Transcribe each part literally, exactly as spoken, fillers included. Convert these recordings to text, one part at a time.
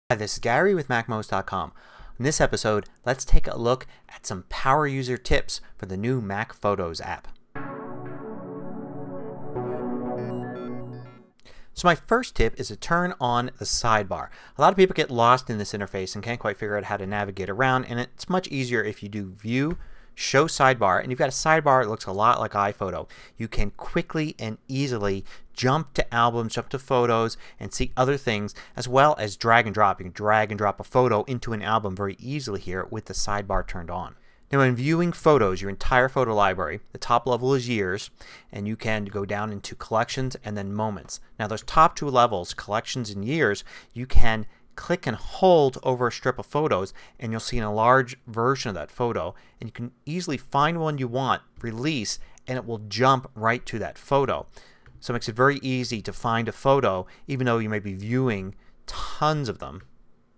Hi, this is Gary with Mac Most dot com. In this episode, let's take a look at some power user tips for the new Mac Photos app. So my first tip is to turn on the sidebar. A lot of people get lost in this interface and can't quite figure out how to navigate around, and it's much easier if you do View, Show Sidebar, and you've got a sidebar that looks a lot like iPhoto. You can quickly and easily jump to albums, jump to photos, and see other things, as well as drag and drop. You can drag and drop a photo into an album very easily here with the sidebar turned on. Now when viewing photos, your entire photo library, the top level is years, and you can go down into collections and then moments. Now those top two levels, collections and years, you can click and hold over a strip of photos and you'll see an enlarged version of that photo, and you can easily find one you want, release, and it will jump right to that photo. So it makes it very easy to find a photo even though you may be viewing tons of them,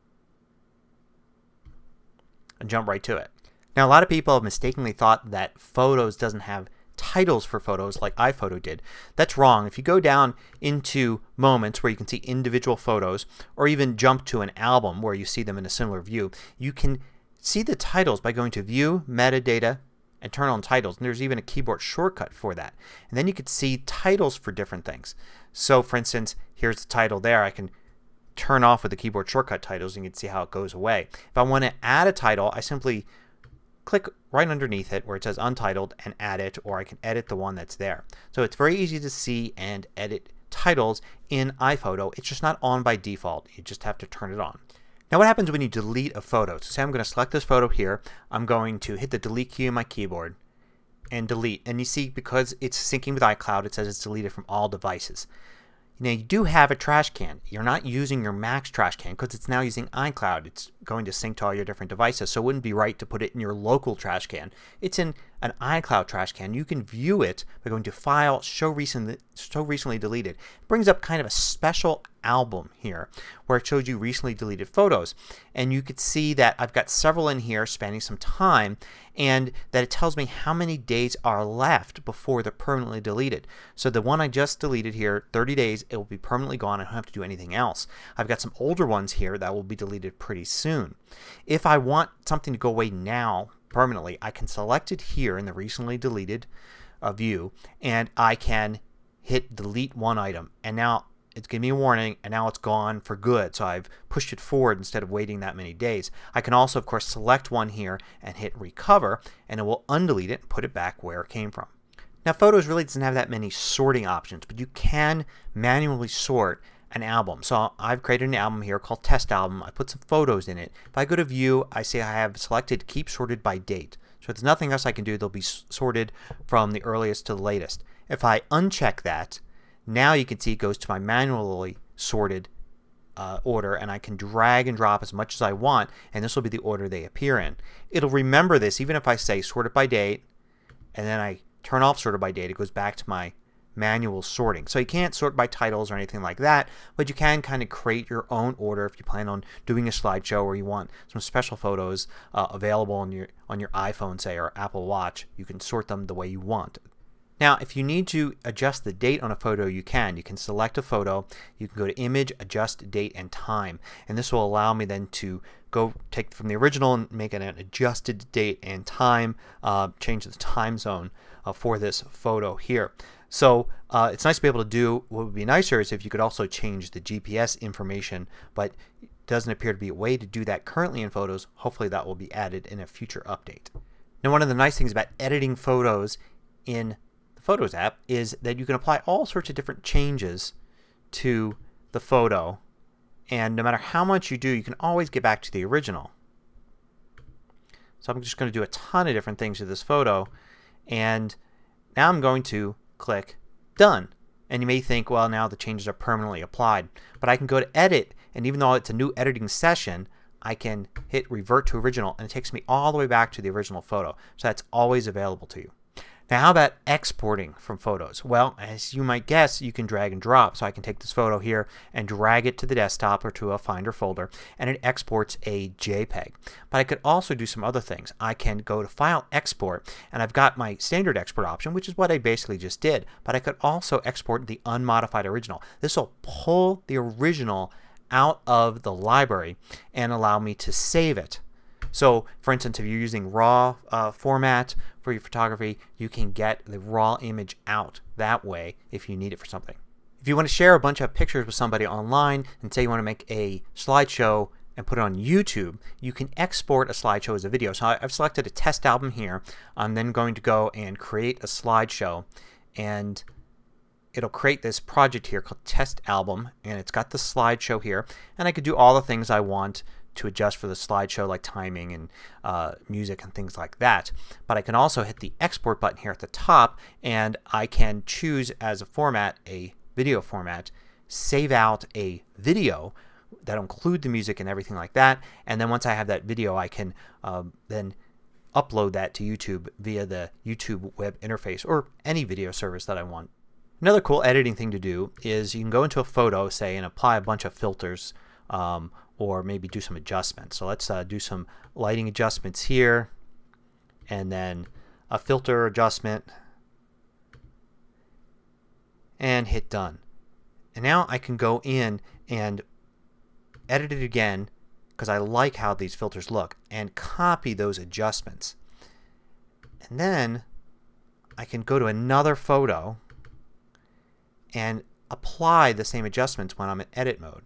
and jump right to it. Now a lot of people have mistakenly thought that Photos doesn't have titles for photos like iPhoto did. That's wrong. If you go down into Moments where you can see individual photos, or even jump to an album where you see them in a similar view, you can see the titles by going to View, Metadata, and turn on Titles. And there's even a keyboard shortcut for that. And then you can see titles for different things. So for instance, here's the title there. I can turn off with the keyboard shortcut Titles and you can see how it goes away. If I want to add a title, I simply click right underneath it where it says Untitled and add it, or I can edit the one that's there. So it's very easy to see and edit titles in iPhoto. It's just not on by default. You just have to turn it on. Now what happens when you delete a photo? So say I'm going to select this photo here. I'm going to hit the delete key on my keyboard and delete. And you see, because it's syncing with iCloud, it says it's deleted from all devices. Now you do have a trash can. You're not using your Mac's trash can because it's now using iCloud. It's going to sync to all your different devices, so it wouldn't be right to put it in your local trash can. It's in an iCloud trash can. You can view it by going to File, Show Recently, show recently Deleted. It brings up kind of a special album here where it shows you recently deleted photos. And you could see that I've got several in here spanning some time, and that it tells me how many days are left before they're permanently deleted. So the one I just deleted here, thirty days, it will be permanently gone. I don't have to do anything else. I've got some older ones here that will be deleted pretty soon. If I want something to go away now permanently, I can select it here in the recently deleted uh, view, and I can hit delete one item, and now it's giving me a warning, and now it's gone for good. So I've pushed it forward instead of waiting that many days. I can also of course select one here and hit recover, and it will undelete it and put it back where it came from. Now Photos really doesn't have that many sorting options, but you can manually sort an album. So I've created an album here called Test Album. I put some photos in it. If I go to View, I see I have selected Keep Sorted by Date. So if there's nothing else I can do, they'll be sorted from the earliest to the latest. If I uncheck that, now you can see it goes to my manually sorted uh, order, and I can drag and drop as much as I want, and this will be the order they appear in. It'll remember this even if I say sorted by date and then I turn off sorted by date. It goes back to my manual sorting. So you can't sort by titles or anything like that, but you can kind of create your own order if you plan on doing a slideshow or you want some special photos uh, available on your, on your iPhone, say, or Apple Watch. You can sort them the way you want. Now if you need to adjust the date on a photo, you can. You can select a photo, you can go to Image, Adjust Date and Time, and this will allow me then to go take from the original and make it an adjusted date and time, uh, change the time zone uh, for this photo here. So uh, it's nice to be able to do. What would be nicer is if you could also change the G P S information, but it doesn't appear to be a way to do that currently in Photos. Hopefully that will be added in a future update. Now one of the nice things about editing photos in the Photos app is that you can apply all sorts of different changes to the photo, and no matter how much you do, you can always get back to the original. So I'm just going to do a ton of different things to this photo, and now I'm going to click Done. And you may think, well, now the changes are permanently applied. But I can go to Edit, and even though it's a new editing session, I can hit Revert to Original, and it takes me all the way back to the original photo. So that's always available to you. Now how about exporting from Photos? Well, as you might guess, you can drag and drop. So I can take this photo here and drag it to the desktop or to a Finder folder, and it exports a JPEG. But I could also do some other things. I can go to File, Export, and I've got my standard export option, which is what I basically just did. But I could also export the unmodified original. This will pull the original out of the library and allow me to save it. So for instance, if you're using RAW uh, format for your photography, you can get the raw image out that way if you need it for something. If you want to share a bunch of pictures with somebody online and say you want to make a slideshow and put it on YouTube, you can export a slideshow as a video. So I've selected a test album here. I'm then going to go and create a slideshow, and it'll create this project here called test album, and it's got the slideshow here, and I could do all the things I want to adjust for the slideshow, like timing and uh, music and things like that. But I can also hit the export button here at the top, and I can choose as a format a video format, save out a video that'll include the music and everything like that, and then once I have that video I can um, then upload that to YouTube via the YouTube web interface or any video service that I want. Another cool editing thing to do is you can go into a photo, say, and apply a bunch of filters um, or maybe do some adjustments. So let's uh, do some lighting adjustments here, and then a filter adjustment, and hit done. And now I can go in and edit it again because I like how these filters look, and copy those adjustments. And then I can go to another photo and apply the same adjustments when I'm in edit mode,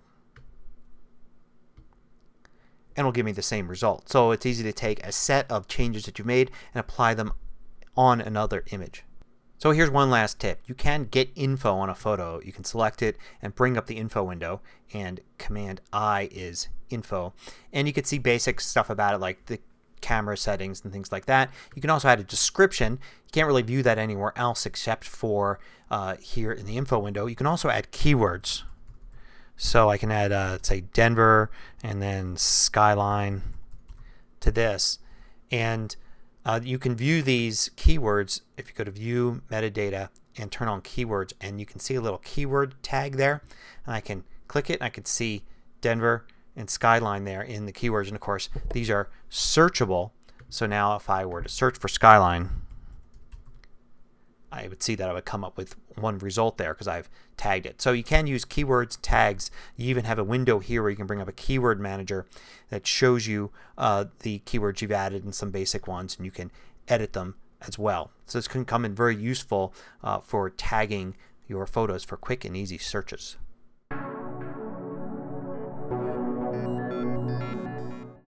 and it'll give me the same result. So it's easy to take a set of changes that you've made and apply them on another image. So here's one last tip. You can get info on a photo. You can select it and bring up the info window, and Command I is info, and you can see basic stuff about it like the camera settings and things like that. You can also add a description. You can't really view that anywhere else except for uh, here in the info window. You can also add keywords. So I can add uh, say Denver and then skyline to this, and uh, you can view these keywords if you go to view metadata and turn on keywords, and you can see a little keyword tag there, and I can click it and I can see Denver and skyline there in the keywords, and of course these are searchable. So now if I were to search for skyline, I would see that I would come up with one result there because I've tagged it. So you can use keywords, tags. You even have a window here where you can bring up a keyword manager that shows you uh, the keywords you've added and some basic ones, and you can edit them as well. So this can come in very useful uh, for tagging your photos for quick and easy searches.